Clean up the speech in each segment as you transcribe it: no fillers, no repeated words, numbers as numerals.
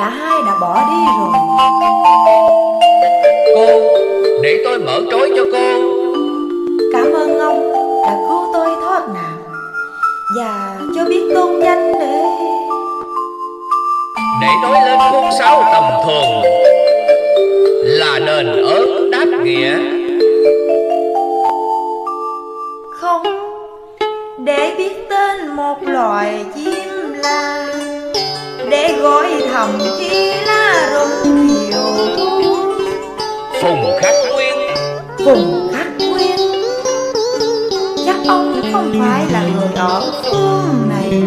cả hai đã bỏ đi rồi. Cô, để tôi mở trói cho cô. Cảm ơn ông đã cứu tôi thoát nạn và cho biết tôn danh để nói lên con sáo tầm thường là đền ơn đáp nghĩa. Không, để biết tên một loài chim la, để gọi thầm chi lá rụng thiều. Phùng Khắc Nguyên. Phùng Khắc Nguyên, chắc ông không phải là người ở phương này.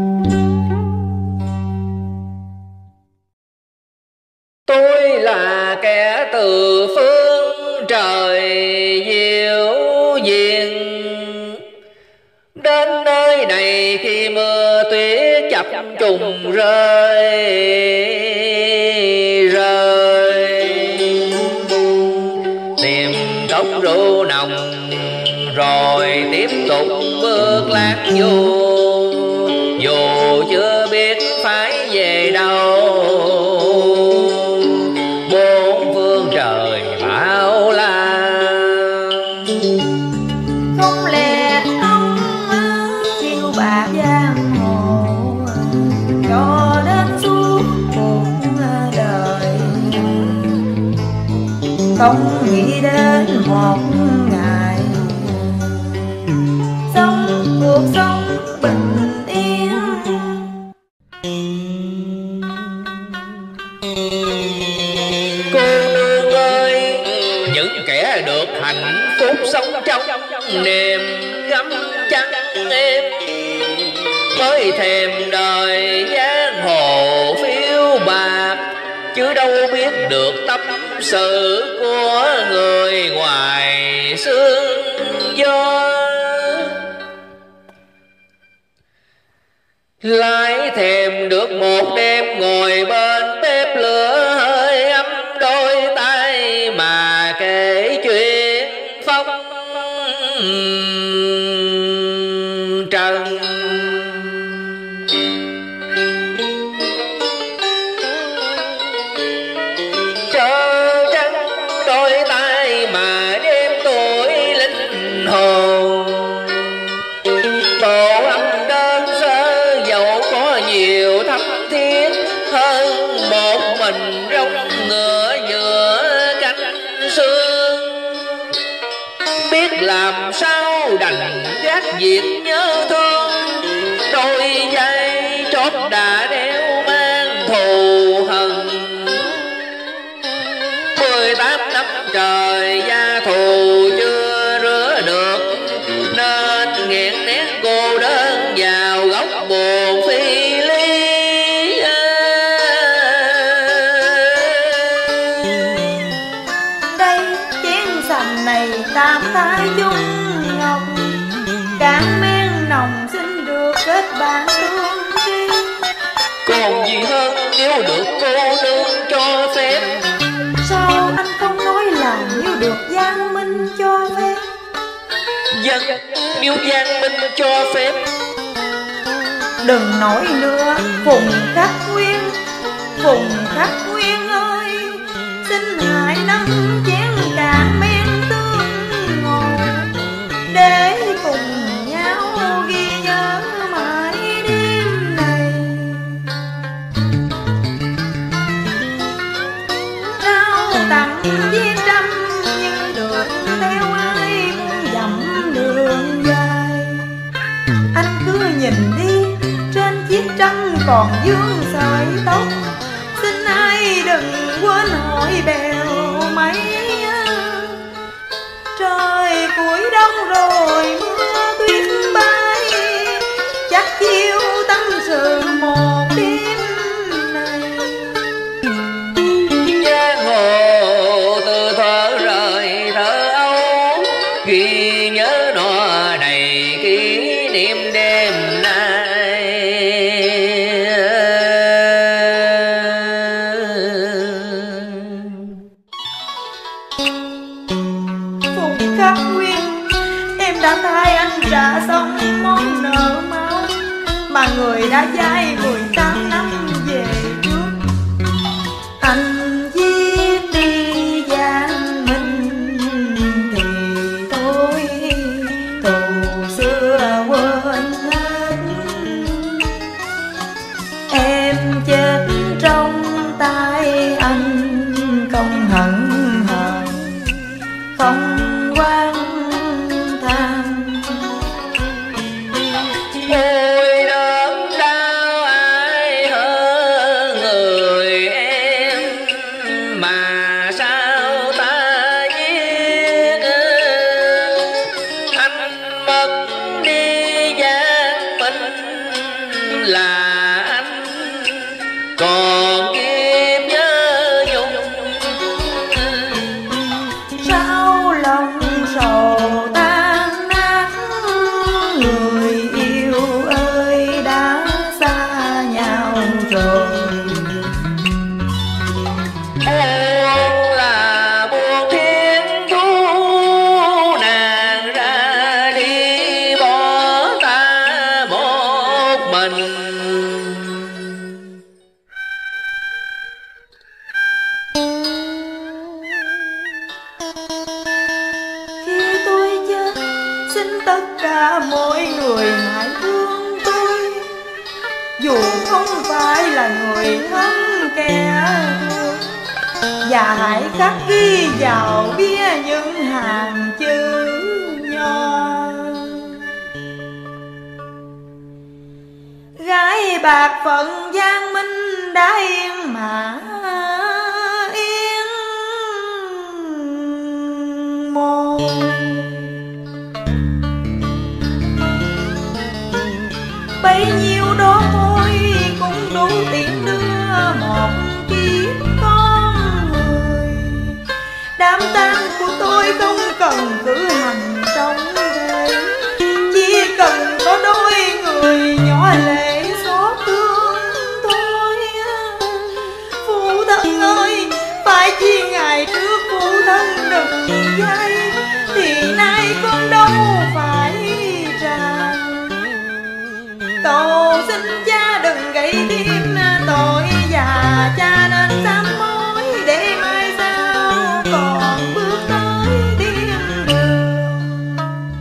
Tôi là kẻ từ phương trời diệu diền, đến nơi này khi mưa tuyết chập trùng rơi tìm cốc rượu nồng rồi tiếp tục bước lạc vô, dù chưa biết phải về đâu. Bốn phương trời bão la, không lẽ ông chiêu bạc giang hồ cho đến suốt cuộc đời, không nghĩ đến một ngày sống cuộc sống bình yên. cô nương ơi, những kẻ được hạnh phúc sống trong niềm gấm trắng em, mới thèm đời giang hồ phiêu bạc, chứ đâu biết được tâm sự của người ngoài sương gió. Lại thèm được một đêm ngồi bên bếp lửa hơi ấm đôi tay mà kể chuyện phong trần. Trơ trắng đôi tay mà đêm tuổi linh hồn, tổ ấm đơn sơ dẫu có nhiều thắm thiết hơn một mình rong ngựa giữa cánh sương. Biết làm sao đành gác việc nhớ thương, đôi vai trót đã đeo mang thù hận. 18 năm trời gia thù chưa rửa được, nên nghẹn nén cô đơn vào góc buồn phi ly. Đây chén sành này tam thái dung ngọc, cạn men nồng xin được kết bạn tương tri. Còn gì hơn nếu được cô nương cho phép. Sao anh không nói là nếu được Giang Minh cho phép? Dân nếu Giang Minh cho phép. Đừng nói nữa Phùng Khắc Nguyên, Phùng Khắc Nguyên ơi, xin hãy nắm chén cạn men tương ngồi, để cùng nhau ghi nhớ mãi đêm này. Trao tặng viên trăm như được theo ai muốn dặm đường dài. Anh cứ nhìn đi, trên chiếc trăng còn vương sợi tóc, xin ai đừng quên hỏi bèo mây. Trời cuối đông rồi mưa tuyết bay, chắc chiều tâm sự một đêm này. Giang hồ từ thuở rời thơ ấu, ghi nhớ nó đầy kỷ niệm đêm nay. Phùng Khắc Nguyên, em đã thay anh trả tất cả mọi người hãy thương tôi, dù không phải là người thân kẻ thù, và hãy khắc ghi vào bia những hàng chữ nho: gái bạc phận Giang Minh đã yên mà yên môn. Bấy nhiêu đó thôi cũng đủ tiền đưa một kiếp con người. Đám tang của tôi không cần cử hành trong thế, chỉ cần có đôi người nhỏ lệ xót thương tôi. Phụ thân ơi, phải chi ngày trước phụ thân đừng dây, thì nay con đâu phải tràn. Cầu xin cha đừng gây thêm tội, và cha nên sám hối để mai sau còn bước tới thiên đường.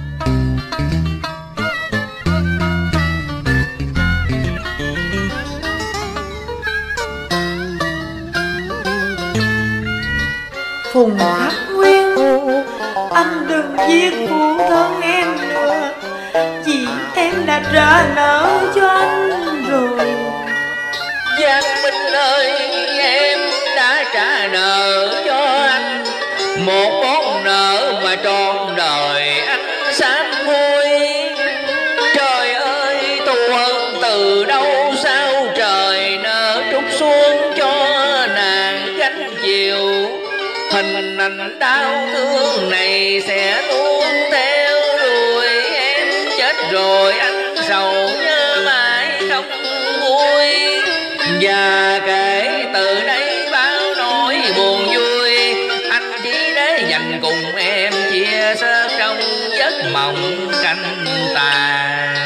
Phùng Khắc Nguyên, anh đừng giết phụ thân em nữa, vì em đã trả nợ cho anh rồi. Giang Minh ơi, em đã trả nợ cho anh một món nợ mà trọn đời anh sám hối. Trời ơi, thù hận từ đâu sao trời nỡ trút xuống cho nàng gánh chịu. Hình ảnh đau thương này sẽ tuôn theo đuổi em, chết rồi anh sầu nhớ mãi không vui. Và kể từ đây bao nỗi buồn vui, anh chỉ để dành cùng em chia sẻ trong giấc mộng canh tàn.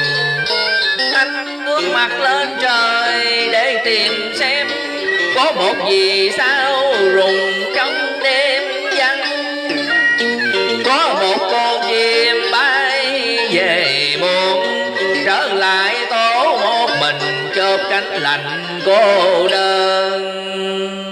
Anh ngước mặt lên trời để tìm xem có một vì sao rùng trong đêm vắng. Có một con chim bay về muộn, trở lại tổ một mình chớp cánh lạnh cô đơn.